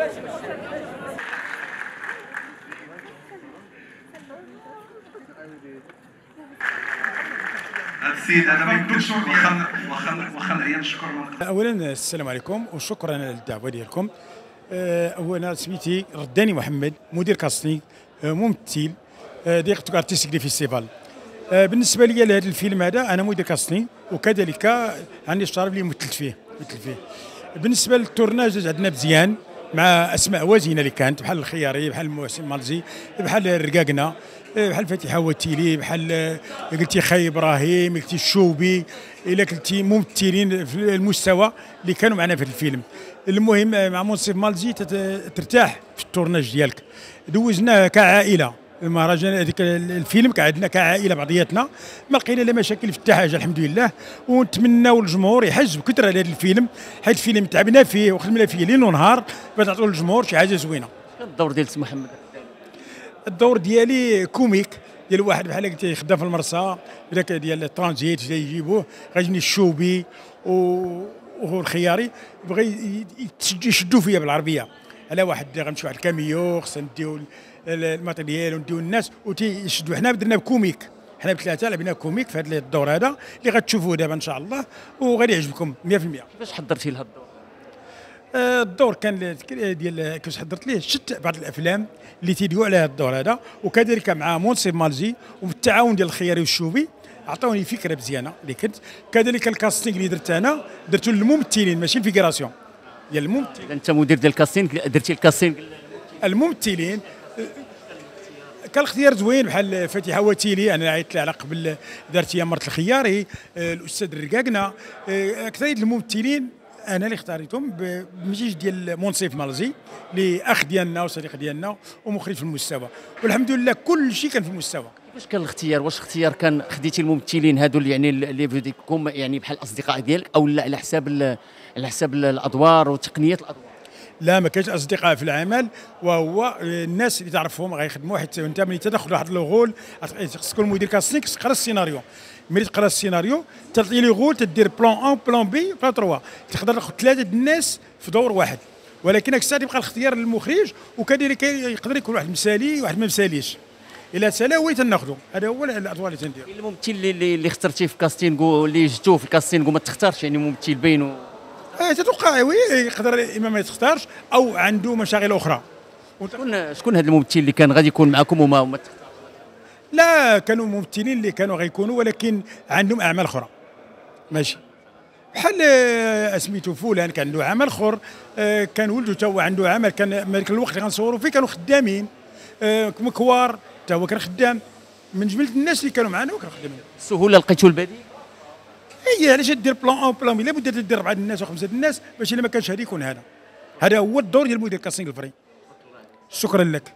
السيد هذا ما يمكنش واخا الايام الشكر. اولا السلام عليكم وشكرا على الدعوه ديالكم. اولا سميتي رداني محمد، مدير كاستينغ، ممثل ديريكتور ارتستيك دي فيستيفال. بالنسبه لي لهذا الفيلم هذا انا مدير كاستينغ، وكذلك عندي الشرف اللي مثلت فيه. بالنسبه للتورناج عندنا مزيان مع اسماء وزينه اللي كانت بحال الخياري، بحال محسن مالزي، بحال الرقاقنا، بحال فاتحه وتيلي، بحال قلتي خي ابراهيم، قلتي الشوبي، الا قلتي ممثلين في المستوى اللي كانوا معنا في الفيلم. المهم مع منصف مالزي ترتاح في التورناج ديالك. دوزناه كعائله المهرجان، هذيك الفيلم قعدنا كعائله بعضياتنا، ما لقينا لا مشاكل في حتى حاجه الحمد لله. ونتمناو الجمهور يحز بكثره على هذا الفيلم، حيت الفيلم تعبنا فيه وخدمنا فيه ليل ونهار باش نعطيو للجمهور شي حاجه زوينه. الدور ديال سي محمد؟ الدور ديالي كوميك، ديال واحد بحال قلتي خدام في المرسى ذاك ديال الترانزيت جاي يجيبوه، غيجيني الشوبي وهو الخياري بغى يشدوا فيا بالعربيه على واحد غنمشيو واحد الكاميو، خصنا نديو الماتيريال ونديو الناس وتيشدوا. حنا درنا بكوميك، حنا بثلاثه لعبنا كوميك في هذا الدور هذا اللي غتشوفوه دابا ان شاء الله وغادي يعجبكم 100%. كيفاش حضرتي لهذا الدور؟ الدور كان ديال كيفاش حضرت ليه، شفت بعض الافلام اللي تيديو على هذا الدور هذا، وكذلك مع منصف مالزي وبالتعاون ديال الخياري والشوبي عطاوني فكره مزيانه اللي كنت. كذلك الكاستينغ اللي درت انا درتو للممثلين ماشي الفيكراسيون ديال الممثلين. انت مدير ديال الكاستينغ، درتي الكاستينغ الممثلين. كان الاختيار زوين بحال فاتحه وتيلي، انا عيطت لها على قبل، دارت هي مرت الخياري، الاستاذ الرقاقنا، اكثريه الممثلين انا اللي اختاريتهم بمجيج ديال منصف مالزي اللي اخ ديالنا وصديق ديالنا ومخرج في المستوى، والحمد لله كل شيء كان في المستوى. كيفاش كان الاختيار؟ واش اختيار كان خديتي الممثلين هادو اللي يعني اللي بديكم يعني بحال الاصدقاء ديالك، او لا على حساب الادوار وتقنيات الادوار؟ لا، ما كاينش اصدقاء في العمل، وهو الناس اللي تعرفهم غيخدموا، حيت انت ملي تدخل واحد لوغول خصك تكون مدير كاستينغ، تقرا السيناريو. ملي تقرا السيناريو تعطي لي غول، تدير بلان 1 بلان بي بلان 3، تقدر تاخذ ثلاثه الناس في دور واحد، ولكن هاك الساعه يبقى الاختيار للمخرج، وكذلك يقدر يكون واحد مسالي واحد ما مساليش. الا سالا هو تناخذوا، هذا هو الادوار اللي تندير. الممثل اللي اخترتيه في الكاستينغ اللي جبتوه في الكاستينغ وما تختارش، يعني ممثل باين تتوقع وي يقدر اما ما يختارش او عنده مشاغل اخرى. شكون هذا الممثل اللي كان غادي يكون معكم وما تختار؟ لا، كانوا ممثلين اللي كانوا غيكونوا ولكن عندهم اعمال اخرى، ماشي بحال سميتو فلان كان عنده عمل اخر، كان ولده تا هو عنده عمل، كان ذاك الوقت اللي غنصوروا فيه كانوا خدامين، مكوار تا هو كان خدام، من جمله الناس اللي كانوا معنا وكانوا خدامين. السهوله لقيتوا البديل؟ هي علاش دير بلان 1 بلان بي، لابد دير 4 الناس و5 الناس باش الا ما كانش هذا يكون هذا. هذا هو الدور ديال مدير كاستينغ الفري. شكرا لك.